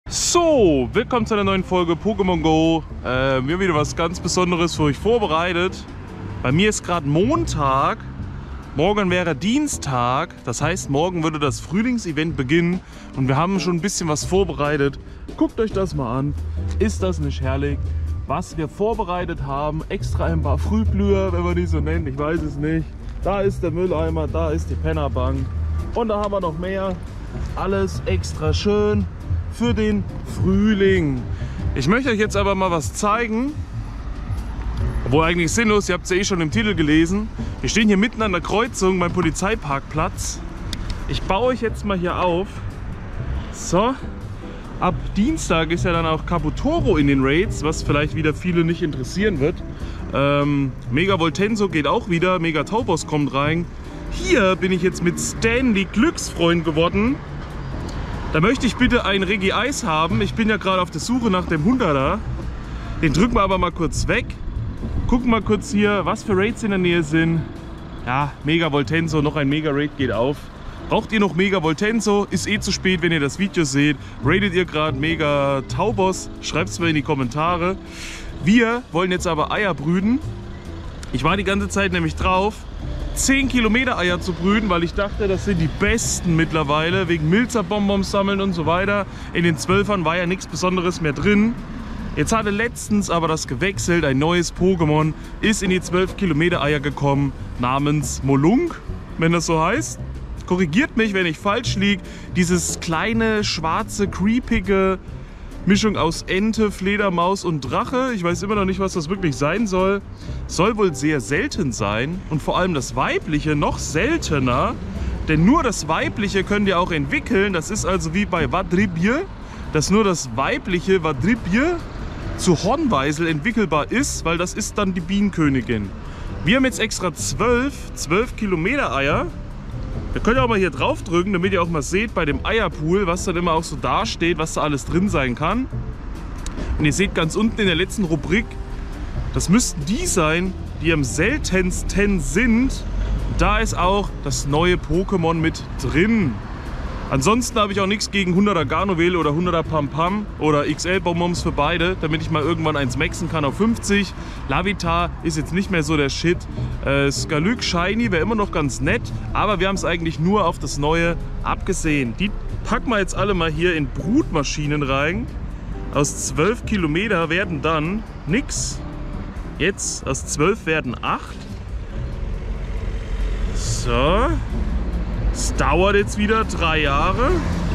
So, willkommen zu einer neuen Folge Pokémon Go. Wir haben wieder was ganz Besonderes für euch vorbereitet. Bei mir ist gerade Montag, morgen wäre Dienstag. Das heißt, morgen würde das Frühlingsevent beginnen und wir haben schon ein bisschen was vorbereitet. Guckt euch das mal an. Ist das nicht herrlich? Was wir vorbereitet haben, extra ein paar Frühblüher, wenn man die so nennt, ich weiß es nicht. Da ist der Mülleimer, da ist die Pennerbank und da haben wir noch mehr. Alles extra schön für den Frühling. Ich möchte euch jetzt aber mal was zeigen. Obwohl eigentlich sinnlos, ihr habt es ja eh schon im Titel gelesen. Wir stehen hier mitten an der Kreuzung beim Polizeiparkplatz. Ich baue euch jetzt mal hier auf. So. Ab Dienstag ist ja dann auch Kabutoro in den Raids, was vielleicht wieder viele nicht interessieren wird. Mega Voltenso geht auch wieder, Mega Taubos kommt rein. Hier bin ich jetzt mit Stanley Glücksfreund geworden. Da möchte ich bitte ein Regie-Eis haben. Ich bin ja gerade auf der Suche nach dem 100er. Den drücken wir aber mal kurz weg. Gucken mal kurz hier, was für Raids in der Nähe sind. Ja, Mega Voltenso, noch ein Mega Raid geht auf. Braucht ihr noch Mega Voltenso? Ist eh zu spät, wenn ihr das Video seht. Raidet ihr gerade Mega Taubos? Schreibt es mir in die Kommentare. Wir wollen jetzt aber Eier brüten. Ich war die ganze Zeit nämlich drauf, 10 Kilometer Eier zu brüten, weil ich dachte, das sind die besten mittlerweile, wegen Milzer-Bonbons sammeln und so weiter. In den 12ern war ja nichts Besonderes mehr drin. Jetzt hatte letztens aber das gewechselt, ein neues Pokémon ist in die 12 Kilometer Eier gekommen, namens Molunk, wenn das so heißt. Korrigiert mich, wenn ich falsch liege. Dieses kleine, schwarze, creepige Mischung aus Ente, Fledermaus und Drache. Ich weiß immer noch nicht, was das wirklich sein soll. Soll wohl sehr selten sein und vor allem das Weibliche noch seltener. Denn nur das Weibliche könnt ihr auch entwickeln. Das ist also wie bei Vadribir, dass nur das weibliche Vadribir zu Hornweisel entwickelbar ist, weil das ist dann die Bienenkönigin. Wir haben jetzt extra 12 Kilometer Eier. Ihr könnt auch mal hier drauf drücken, damit ihr auch mal seht bei dem Eierpool, was dann immer auch so dasteht, was da alles drin sein kann. Und ihr seht ganz unten in der letzten Rubrik, das müssten die sein, die am seltensten sind. Da ist auch das neue Pokémon mit drin. Ansonsten habe ich auch nichts gegen 100er Garnovil oder 100er Pam-Pam oder XL-Bonbons für beide, damit ich mal irgendwann eins maxen kann auf 50. Lavitar ist jetzt nicht mehr so der Shit. Skalyk Shiny wäre immer noch ganz nett, aber wir haben es eigentlich nur auf das Neue abgesehen. Die packen wir jetzt alle mal hier in Brutmaschinen rein. Aus 12 Kilometer werden dann nix. Jetzt aus 12 werden 8. So. Es dauert jetzt wieder 3 Jahre.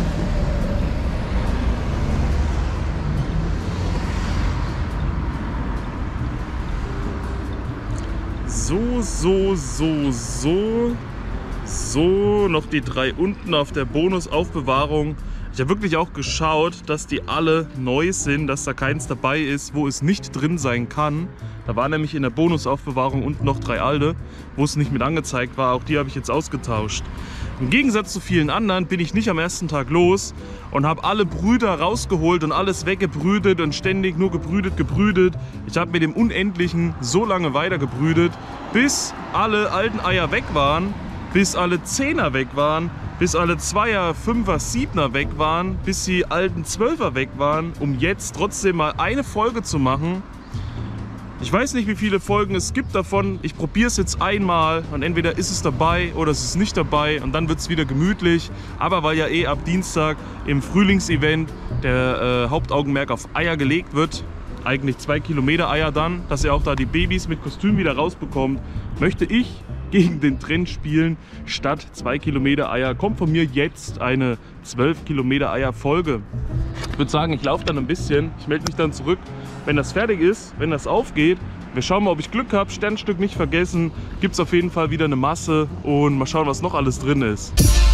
So, noch die 3 unten auf der Bonusaufbewahrung. Ich habe wirklich auch geschaut, dass die alle neu sind, dass da keins dabei ist, wo es nicht drin sein kann. Da war nämlich in der Bonusaufbewahrung unten noch 3 alte, wo es nicht mit angezeigt war. Auch die habe ich jetzt ausgetauscht. Im Gegensatz zu vielen anderen bin ich nicht am ersten Tag los und habe alle Brüder rausgeholt und alles weggebrütet und ständig nur gebrütet. Ich habe mit dem Unendlichen so lange weiter gebrütet, bis alle alten Eier weg waren, bis alle 10er weg waren, bis alle 2er, 5er, 7er weg waren, bis die alten 12er weg waren, um jetzt trotzdem mal eine Folge zu machen. Ich weiß nicht, wie viele Folgen es gibt davon. Ich probiere es jetzt einmal und entweder ist es dabei oder es ist nicht dabei und dann wird es wieder gemütlich. Aber weil ja eh ab Dienstag im Frühlingsevent der Hauptaugenmerk auf Eier gelegt wird, eigentlich 2 Kilometer Eier dann, dass ihr auch da die Babys mit Kostüm wieder rausbekommt, möchte ich gegen den Trend spielen. Statt 2 Kilometer Eier kommt von mir jetzt eine 12 Kilometer Eier Folge. Ich würde sagen, ich laufe dann ein bisschen. Ich melde mich dann zurück, wenn das fertig ist, wenn das aufgeht. Wir schauen mal, ob ich Glück habe. Sternstück nicht vergessen. Gibt es auf jeden Fall wieder eine Masse und mal schauen, was noch alles drin ist.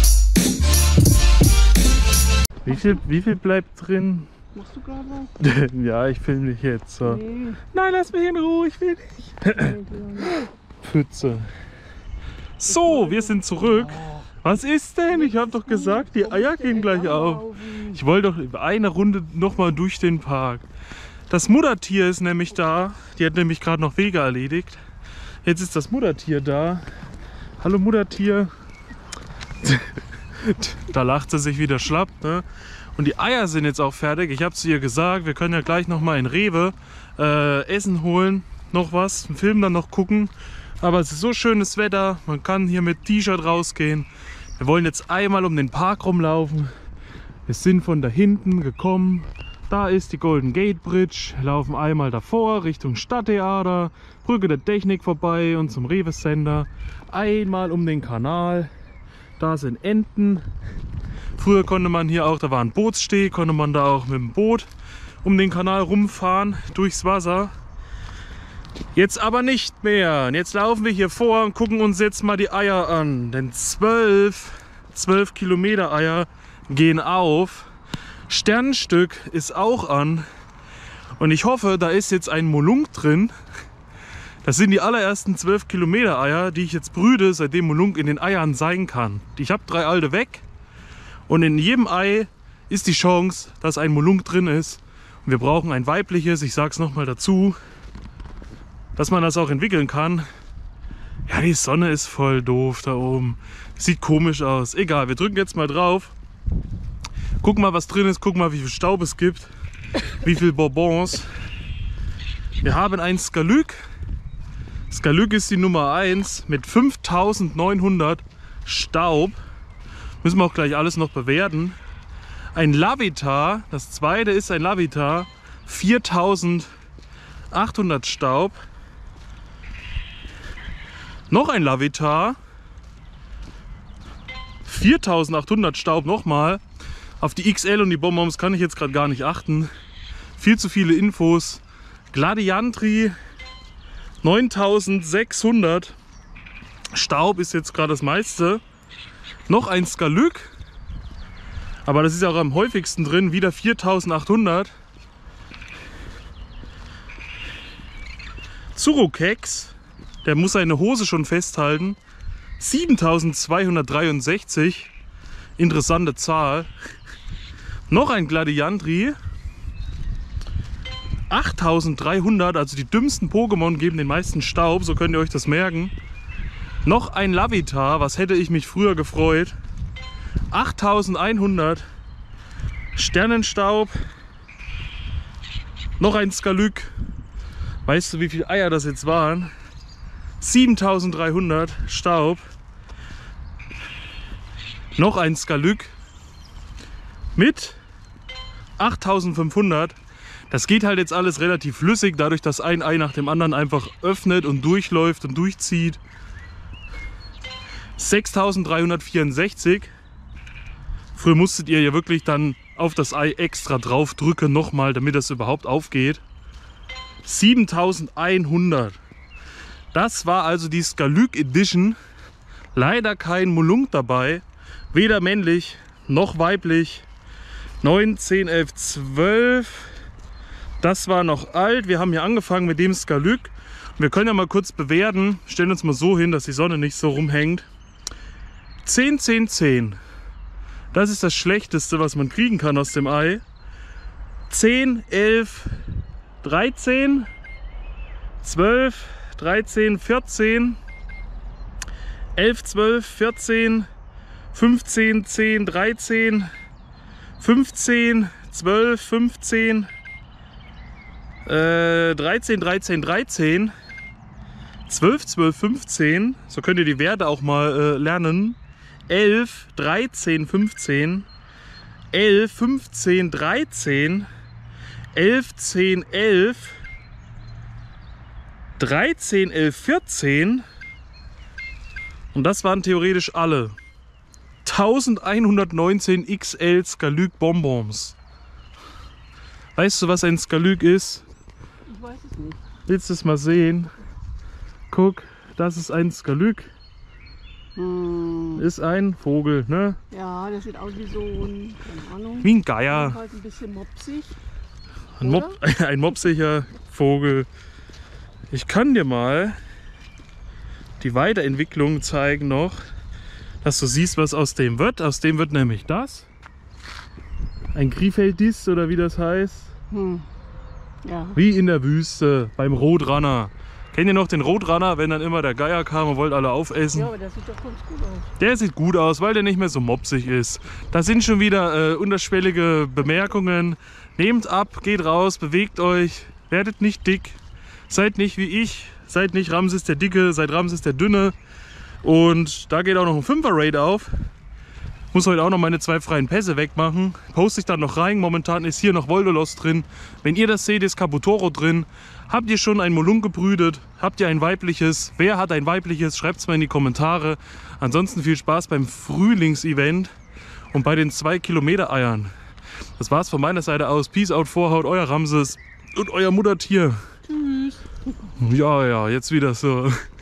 Wie viel bleibt drin? Machst du gerade was? Ja, ich filme dich jetzt. So. Nee. Nein, lass mich in Ruhe, ich will nicht. Pfütze. So, wir sind zurück. Was ist denn? Ich habe doch gesagt, die Eier gehen gleich auf. Ich wollte doch eine Runde nochmal durch den Park. Das Muttertier ist nämlich da. Die hat nämlich gerade noch Wege erledigt. Jetzt ist das Muttertier da. Hallo Muttertier. Da lacht sie sich wieder schlapp. Ne? Und Und die Eier sind jetzt auch fertig. Ich habe es ihr gesagt, wir können ja gleich noch mal in Rewe Essen holen, noch was, einen Film dann noch gucken. Aber es ist so schönes Wetter, man kann hier mit T-Shirt rausgehen. Wir wollen jetzt einmal um den Park rumlaufen. Wir sind von da hinten gekommen. Da ist die Golden Gate Bridge. Wir laufen einmal davor Richtung Stadttheater, Brücke der Technik vorbei und zum Rewe Center. Einmal um den Kanal. Da sind Enten. Früher konnte man hier auch, da war ein Bootssteg, konnte man da auch mit dem Boot um den Kanal rumfahren, durchs Wasser. Jetzt aber nicht mehr. Und jetzt laufen wir hier vor und gucken uns jetzt mal die Eier an. Denn 12 Kilometer Eier gehen auf. Sternenstück ist auch an. Und ich hoffe, da ist jetzt ein Molunk drin. Das sind die allerersten 12 Kilometer Eier, die ich jetzt brüte, seitdem Molunk in den Eiern sein kann. Ich habe 3 alte weg. Und in jedem Ei ist die Chance, dass ein Molunk drin ist. Und wir brauchen ein weibliches, ich sage es nochmal dazu, dass man das auch entwickeln kann. Ja, die Sonne ist voll doof da oben. Sieht komisch aus. Egal, wir drücken jetzt mal drauf. Gucken mal, was drin ist. Gucken mal, wie viel Staub es gibt. Wie viel Bonbons. Wir haben ein Skalüg. Skalüg ist die Nummer 1 mit 5900 Staub. Müssen wir auch gleich alles noch bewerten. Ein Lavitar, das zweite ist ein Lavitar, 4800 Staub. Noch ein Lavitar, 4800 Staub nochmal. Auf die XL und die Bonbons kann ich jetzt gerade gar nicht achten. Viel zu viele Infos. Gladiantri, 9600 Staub ist jetzt gerade das meiste. Noch ein Skalüg. Aber das ist ja auch am häufigsten drin, wieder 4800. Zurokex, der muss seine Hose schon festhalten. 7263. Interessante Zahl. Noch ein Gladiantri. 8300, also die dümmsten Pokémon geben den meisten Staub, so könnt ihr euch das merken. Noch ein Lavitar, was hätte ich mich früher gefreut. 8100 Sternenstaub. Noch ein Skalüg. Weißt du, wie viele Eier das jetzt waren? 7300 Staub. Noch ein Skalüg mit 8500. Das geht halt jetzt alles relativ flüssig, dadurch, dass ein Ei nach dem anderen einfach öffnet und durchläuft und durchzieht. 6364. Früher musstet ihr ja wirklich dann auf das Ei extra drauf drücken nochmal, damit das überhaupt aufgeht. 7100. Das war also die Skalüg Edition. Leider kein Molunk dabei. Weder männlich noch weiblich. 9, 10, 11, 12. Das war noch alt. Wir haben hier angefangen mit dem Skalüg. Wir können ja mal kurz bewerten. Stellen uns mal so hin, dass die Sonne nicht so rumhängt. 10, 10, 10. Das ist das Schlechteste, was man kriegen kann aus dem Ei. 10, 11, 13, 12, 13, 14, 11, 12, 14, 15, 10, 13, 15, 12, 15, 13, 13, 13, 12, 12, 15. So könnt ihr die Werte auch mal lernen. 11, 13, 15, 11, 15, 13, 11, 10, 11, 13, 11, 14 und das waren theoretisch alle. 1119 XL Skalüg Bonbons. Weißt du, was ein Skalüg ist? Ich weiß es nicht. Willst du es mal sehen? Guck, das ist ein Skalüg. Ist ein Vogel, ne? Ja, der sieht aus wie so ein, keine Ahnung. Wie ein Geier. Halt ein bisschen mopsig. Ein mopsiger Vogel. Ich kann dir mal die Weiterentwicklung zeigen noch, dass du siehst, was aus dem wird. Aus dem wird nämlich das. Ein Griefeldis oder wie das heißt. Ja. Wie in der Wüste beim Roadrunner. Kennt ihr noch den Roadrunner, wenn dann immer der Geier kam und wollte alle aufessen? Ja, aber das sieht doch ganz gut aus. Der sieht gut aus, weil der nicht mehr so mopsig ist. Da sind schon wieder unterschwellige Bemerkungen. Nehmt ab, geht raus, bewegt euch, werdet nicht dick. Seid nicht wie ich, seid nicht Ramses der Dicke, seid Ramses der Dünne. Und da geht auch noch ein 5er-Raid auf. Muss heute auch noch meine 2 freien Pässe wegmachen. Poste ich dann noch rein. Momentan ist hier noch Voldolos drin. Wenn ihr das seht, ist Caputoro drin. Habt ihr schon ein Molung gebrütet? Habt ihr ein weibliches? Wer hat ein weibliches? Schreibt es mal in die Kommentare. Ansonsten viel Spaß beim Frühlingsevent und bei den 2 Kilometer Eiern. Das war's von meiner Seite aus. Peace out, Vorhaut, euer Ramses und euer Muttertier. Tschüss. Ja, jetzt wieder so.